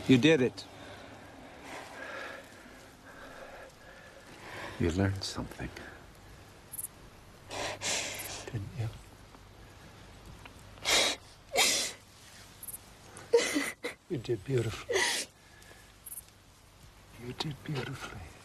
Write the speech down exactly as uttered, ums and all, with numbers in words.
You did it. You learned something, didn't you? You did beautifully. You did beautifully.